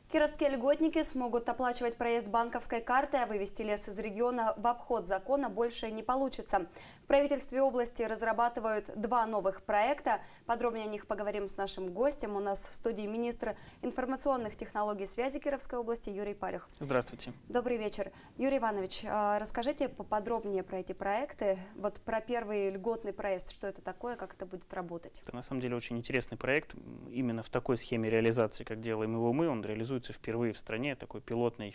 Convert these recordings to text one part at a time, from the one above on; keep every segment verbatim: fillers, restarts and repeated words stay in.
Кировские льготники смогут оплачивать проезд банковской картой, а вывести лес из региона в обход закона больше не получится. В правительстве области разрабатывают два новых проекта. Подробнее о них поговорим с нашим гостем. У нас в студии министр информационных технологий и связи Кировской области Юрий Палюх. Здравствуйте. Добрый вечер. Юрий Иванович, расскажите поподробнее про эти проекты. Вот про первый льготный проезд, что это такое, как это будет работать? Это на самом деле очень интересный проект. Именно в такой схеме реализации, как делаем его мы, он реализуется впервые в стране, такой пилотный,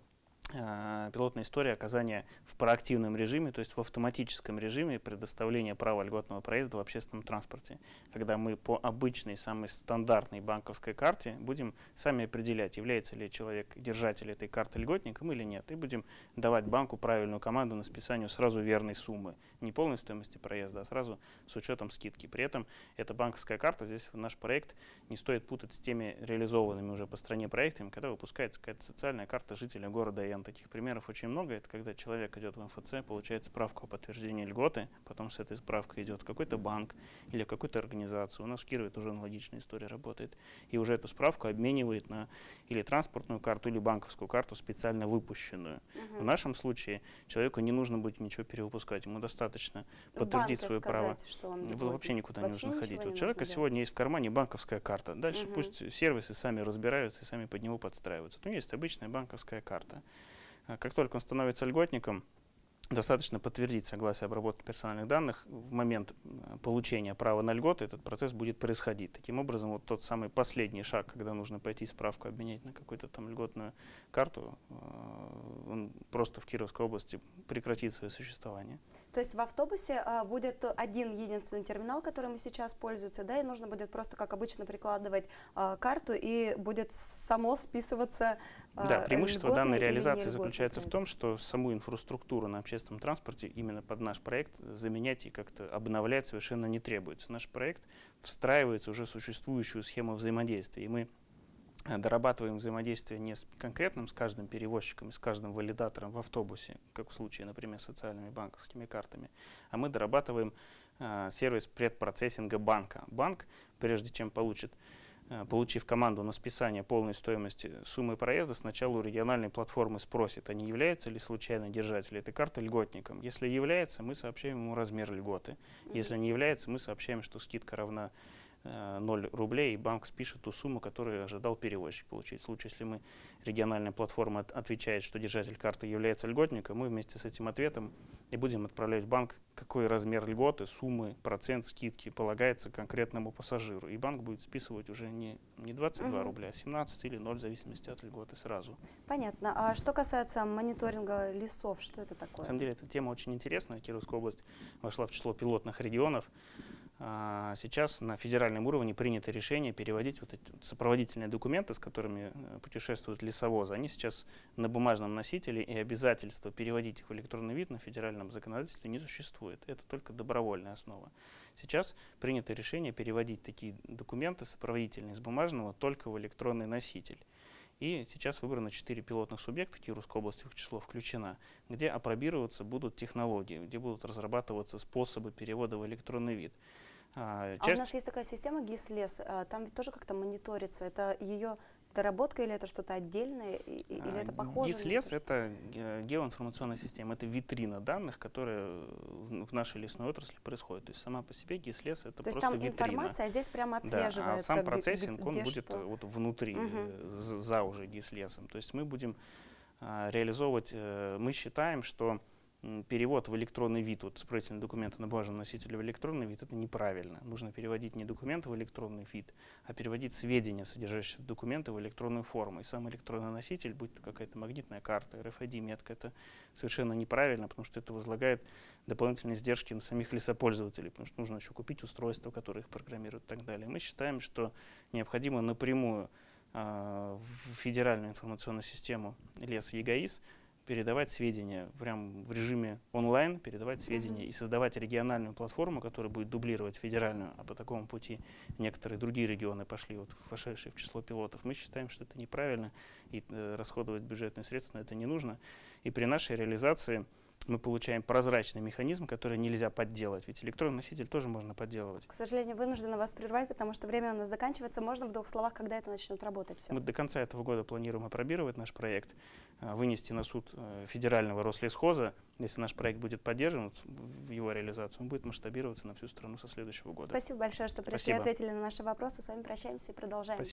э, пилотная история оказания в проактивном режиме, то есть в автоматическом режиме предоставления права льготного проезда в общественном транспорте, когда мы по обычной, самой стандартной банковской карте будем сами определять, является ли человек держатель этой карты льготником или нет, и будем давать банку правильную команду на списанию сразу верной суммы, не полной стоимости проезда, а сразу с учетом скидки. При этом эта банковская карта, здесь наш проект не стоит путать с теми реализованными уже по стране проектами, когда выпускается какая-то социальная карта жителя города Ян. Таких примеров очень много. Это когда человек идет в эм эф цэ, получает справку о подтверждении льготы, потом с этой справкой идет в какой-то банк или в какую-то организацию. У нас в Кирове тоже аналогичная история работает. И уже эту справку обменивает на или транспортную карту, или банковскую карту, специально выпущенную. Угу. В нашем случае человеку не нужно будет ничего перевыпускать. Ему достаточно подтвердить свое право. Что он Вы вообще никуда вообще не нужно ходить. Не У человека нужно, сегодня да. есть в кармане банковская карта. Дальше угу. пусть сервисы сами разбираются и сами под него подстраиваются. Но есть обычная банковская карта. Как только он становится льготником, достаточно подтвердить согласие обработки персональных данных. В момент получения права на льготы этот процесс будет происходить. Таким образом, вот тот самый последний шаг, когда нужно пойти справку обменять на какую-то там льготную карту, он просто в Кировской области прекратит свое существование. То есть в автобусе будет один единственный терминал, которым сейчас пользуются, да, и нужно будет просто, как обычно, прикладывать карту, и будет само списываться. Да, преимущество данной реализации заключается в том, что саму инфраструктуру на общественном в общественном транспорте именно под наш проект заменять и как-то обновлять совершенно не требуется. Наш проект встраивается уже в существующую схему взаимодействия. И мы дорабатываем взаимодействие не с конкретным, с каждым перевозчиком, с каждым валидатором в автобусе, как в случае, например, с социальными банковскими картами, а мы дорабатываем э, сервис предпроцессинга банка. Банк, прежде чем получит получив команду на списание полной стоимости суммы проезда, сначала у региональной платформы спросит, а не является ли случайно держатель этой карты льготником. Если является, мы сообщаем ему размер льготы. Если не является, мы сообщаем, что скидка равна ноль рублей, и банк спишет ту сумму, которую ожидал перевозчик получить. В случае, если мы, региональная платформа отвечает, что держатель карты является льготником, мы вместе с этим ответом и будем отправлять в банк, какой размер льготы, суммы, процент скидки полагается конкретному пассажиру. И банк будет списывать уже не, не двадцать два рубля, а семнадцать или ноль, в зависимости от льготы сразу. Понятно. А что касается мониторинга лесов, что это такое? На самом деле, эта тема очень интересная. Кировская область вошла в число пилотных регионов. А сейчас на федеральном уровне принято решение переводить вот эти сопроводительные документы, с которыми путешествуют лесовозы. Они сейчас на бумажном носителе, и обязательства переводить их в электронный вид на федеральном законодательстве не существует. Это только добровольная основа. Сейчас принято решение переводить такие документы сопроводительные с бумажного только в электронный носитель. И сейчас выбрано четыре пилотных субъекта, Кировской области в их число включена, где апробироваться будут технологии, где будут разрабатываться способы перевода в электронный вид. А, а у нас есть такая система ГИС-лес, там ведь тоже как-то мониторится. Это ее доработка или это что-то отдельное, или это похоже? ГИС-лес — это геоинформационная система, это витрина данных, которая в нашей лесной отрасли происходит. То есть сама по себе ГИС-лес — это То просто есть там витрина. Информация, а здесь прямо отслеживается. Да, а сам процессинг, он будет что? вот внутри, угу. за уже ГИС-лесом. То есть мы будем а, реализовывать, а, мы считаем, что перевод в электронный вид, вот сопроводительные документы на бумажном носителе в электронный вид, это неправильно. Нужно переводить не документы в электронный вид, а переводить сведения, содержащиеся в документы, в электронную форму. И сам электронный носитель, будь то какая-то магнитная карта, эр эф ай ди-метка, это совершенно неправильно, потому что это возлагает дополнительные издержки на самих лесопользователей, потому что нужно еще купить устройства, которые их программируют и так далее. Мы считаем, что необходимо напрямую э, в федеральную информационную систему лес-ЕГАИС передавать сведения прям в режиме онлайн, передавать сведения mm-hmm. и создавать региональную платформу, которая будет дублировать федеральную, а по такому пути некоторые другие регионы пошли, вот вошедшие в число пилотов. Мы считаем, что это неправильно, и э, расходовать бюджетные средства на это не нужно. И при нашей реализации мы получаем прозрачный механизм, который нельзя подделать. Ведь электронный носитель тоже можно подделывать. К сожалению, вынуждена вас прервать, потому что время у нас заканчивается. Можно в двух словах, когда это начнет работать все? Мы до конца этого года планируем опробировать наш проект, вынести на суд федерального Рослесхоза. Если наш проект будет поддержан в его реализацию, он будет масштабироваться на всю страну со следующего года. Спасибо большое, что пришли и Спасибо. ответили на наши вопросы. С вами прощаемся и продолжаем. Спасибо.